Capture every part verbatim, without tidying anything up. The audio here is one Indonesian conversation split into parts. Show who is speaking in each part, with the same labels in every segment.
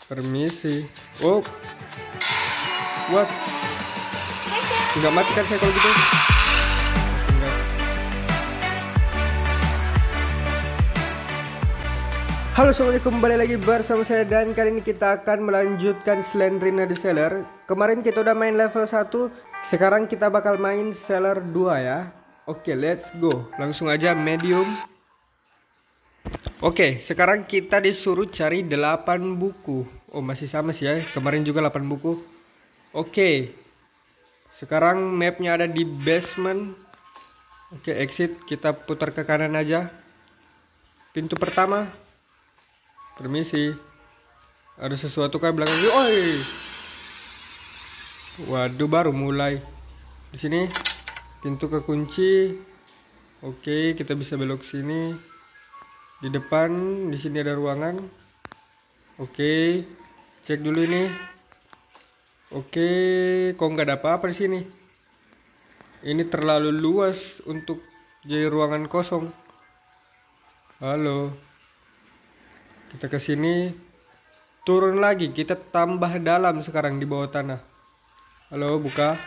Speaker 1: Permisi. Oh, what? Nggak mati kan saya kalau gitu? Enggak. Halo, assalamualaikum, kembali lagi bersama saya, dan kali ini kita akan melanjutkan Slendrina the Seller. Kemarin kita udah main level satu, sekarang kita bakal main Seller dua ya. Oke, let's go. Langsung aja medium. Oke, sekarang kita disuruh cari delapan buku. Oh, masih sama sih ya, kemarin juga delapan buku. Oke, sekarang mapnya ada di basement. Oke, exit, kita putar ke kanan aja. Pintu pertama. Permisi. Ada sesuatu kan belakang? Oi. Waduh, baru mulai. Di sini pintu kekunci. Oke, kita bisa belok sini. Di depan, di sini ada ruangan. Oke, cek dulu ini. Oke, kok nggak ada apa-apa di sini. Ini terlalu luas untuk jadi ruangan kosong. Halo. Kita ke sini, turun lagi, kita tambah dalam sekarang di bawah tanah. Halo, buka.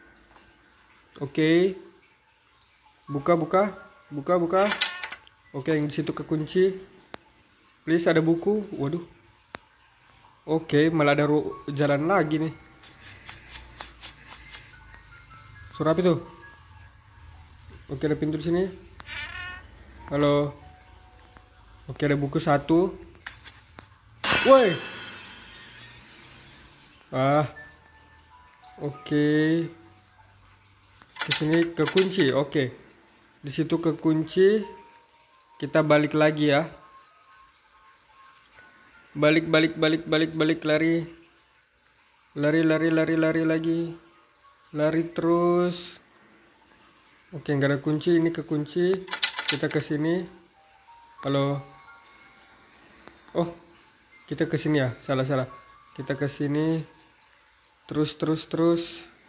Speaker 1: Oke. Buka, buka. Buka, buka. Oke, yang di situ kekunci. Please, ada buku. Waduh. Oke, malah ada jalan lagi nih. Suara apa itu? Oke, ada pintu di sini. Halo. Oke, ada buku satu. Woi. Ah. Oke. Di sini kekunci. Oke. Di situ kekunci. Kita balik lagi ya. Balik, balik, balik, balik, balik, lari. Lari, lari, lari, lari lagi. Lari terus. Oke, nggak ada kunci, ini kekunci. Kita ke sini. Halo. Oh, kita ke sini ya. Salah, salah. Kita ke sini. Terus, terus, terus.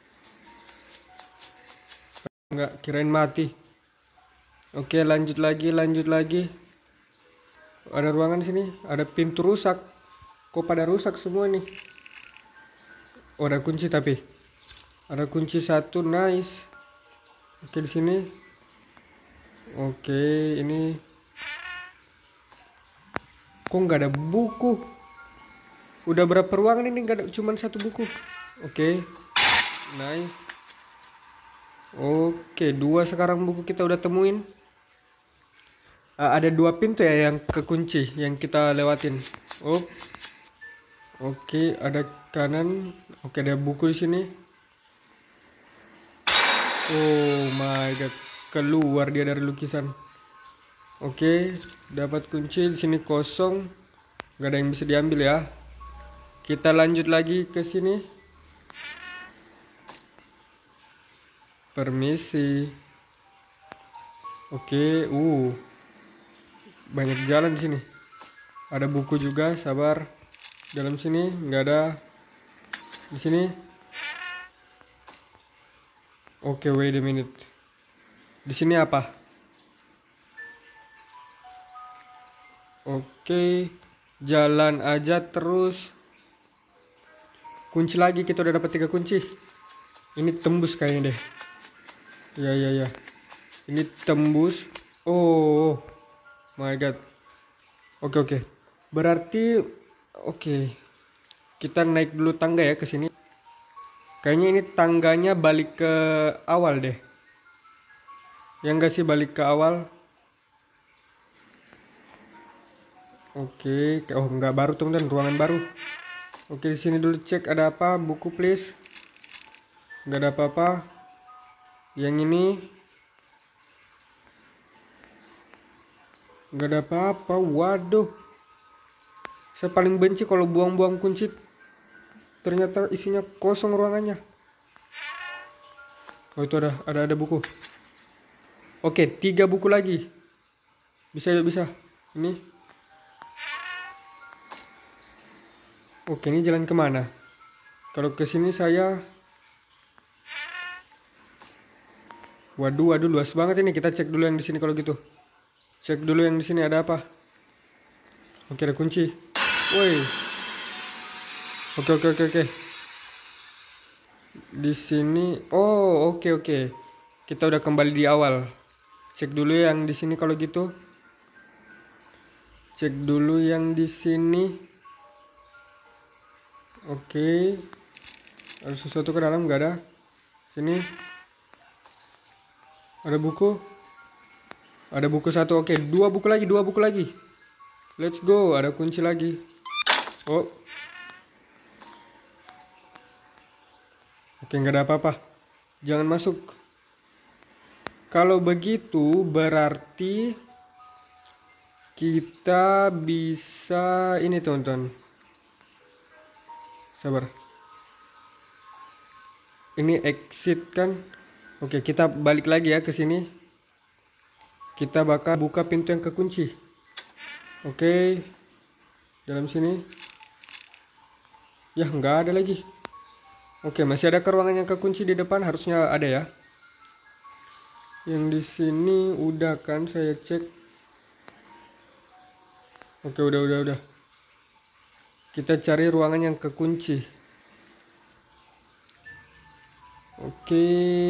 Speaker 1: Nggak, kirain mati. Oke, lanjut lagi, lanjut lagi. Ada ruangan di sini, ada pintu rusak. Kok pada rusak semua nih? Oh, ada kunci tapi. Ada kunci satu, nice. Oke, di sini. Oke, ini. Kok nggak ada buku? Udah berapa ruangan ini nggak ada, cuman satu buku. Oke, nice. Oke, dua sekarang buku kita udah temuin. Uh, ada dua pintu ya yang kekunci yang kita lewatin. Oh, oke, ada kanan. Oke, ada buku di sini. Oh my god, keluar dia dari lukisan. Oke, dapat kunci. Di sini kosong, nggak ada yang bisa diambil ya. Kita lanjut lagi ke sini. Permisi. Oke, uh. banyak jalan di sini. Ada buku juga, sabar. Dalam sini nggak ada. Di sini. Oke, wait a minute. Di sini apa? Oke, jalan aja terus. Kunci lagi, kita udah dapat tiga kunci. Ini tembus kayaknya deh. Ya, ya, ya. Ini tembus. Oh. My god. Oke, oke. Berarti oke. Kita naik dulu tangga ya ke sini. Kayaknya ini tangganya balik ke awal deh. Ya enggak sih, balik ke awal. Oke, oh enggak, baru teman-teman, ruangan baru. Oke, di sini dulu cek ada apa, buku please. Enggak ada apa-apa. Yang ini nggak ada apa-apa. Waduh, saya paling benci kalau buang-buang kunci ternyata isinya kosong ruangannya. Oh, itu ada ada ada buku. Oke, tiga buku lagi. Bisa ya, bisa. Ini. Oke, ini jalan kemana? Kalau ke sini saya. Waduh, waduh, luas banget ini. Kita cek dulu yang di sini kalau gitu. Cek dulu yang di sini ada apa. Oke, ada kunci. Woi. Oke oke oke oke. Di sini. Oh, oke oke. Kita udah kembali di awal. Cek dulu yang di sini kalau gitu. Cek dulu yang di sini. Oke. Ada sesuatu ke dalam? Nggak ada. Sini. Ada buku. Ada buku satu. Oke, dua buku lagi, dua buku lagi. Let's go. Ada kunci lagi. Oh. Oke, nggak ada apa-apa. Jangan masuk. Kalau begitu berarti kita bisa ini, teman-teman. Sabar. Ini exit kan? Oke, kita balik lagi ya ke sini. Kita bakal buka pintu yang kekunci. Oke. Dalam sini. Ya, nggak ada lagi. Oke, masih ada ke ruangan yang kekunci di depan, harusnya ada ya. Yang di sini udah kan saya cek. Oke, udah udah udah. Kita cari ruangan yang kekunci. Oke.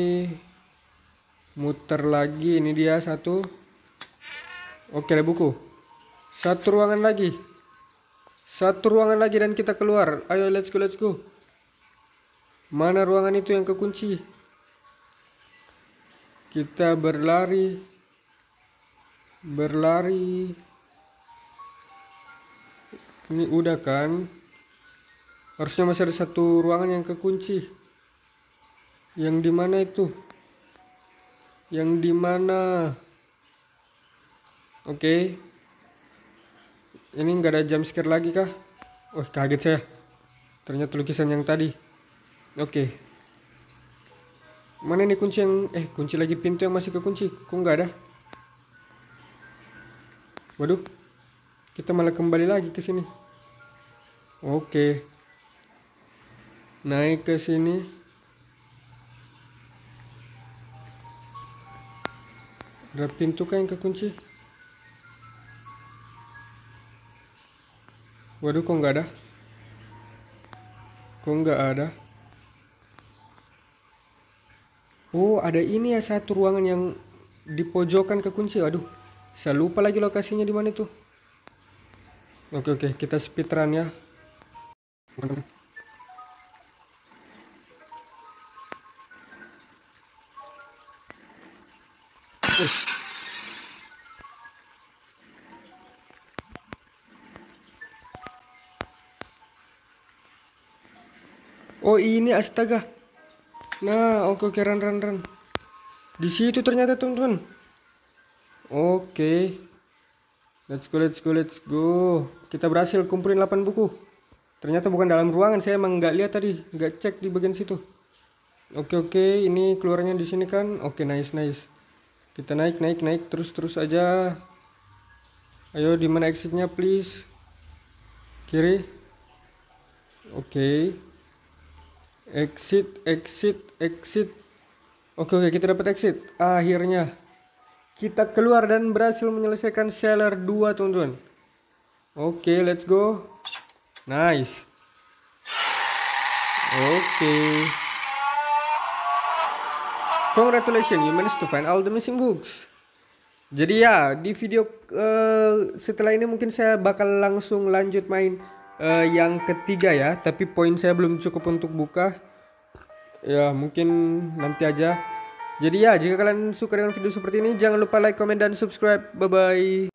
Speaker 1: Muter lagi, ini dia satu. Oke, ada buku. Satu ruangan lagi. Satu ruangan lagi dan kita keluar. Ayo, let's go, let's go. Mana ruangan itu yang kekunci? Kita berlari. Berlari. Ini udah kan? Harusnya masih ada satu ruangan yang kekunci. Yang di mana itu? Yang di mana? Oke. Ini nggak ada jump scare lagi kah? Oh, kaget saya. Ternyata lukisan yang tadi. Oke. Mana nih kunci yang eh kunci lagi pintu yang masih kekunci? Kok nggak ada? Waduh. Kita malah kembali lagi ke sini. Oke. Naik ke sini. Ada pintu kah yang kekunci? Waduh, kok nggak ada? Kok nggak ada? Oh, ada ini ya, satu ruangan yang di pojokan kekunci. Aduh, saya lupa lagi lokasinya di mana itu. Oke oke, kita speedrun ya. Oh, ini astaga. Nah, oke oke, run run run. Di situ ternyata, teman-teman. Oke. Let's go, let's go, let's go. Kita berhasil kumpulin delapan buku. Ternyata bukan dalam ruangan, saya emang nggak lihat tadi, nggak cek di bagian situ. Oke oke, ini keluarnya di sini kan. Oke, nice nice. Kita naik naik naik terus terus aja. Ayo, di mana exitnya, please? Kiri. Oke. Exit, exit, exit. Oke oke, kita dapat exit. Akhirnya kita keluar dan berhasil menyelesaikan Cellar dua, teman-teman. Oke, let's go. Nice. Oke. Congratulations, you managed to find all the missing books. Jadi ya, di video uh, setelah ini mungkin saya bakal langsung lanjut main uh, yang ketiga ya. Tapi poin saya belum cukup untuk buka. Ya, mungkin nanti aja. Jadi ya, jika kalian suka dengan video seperti ini, jangan lupa like, comment, dan subscribe. Bye-bye.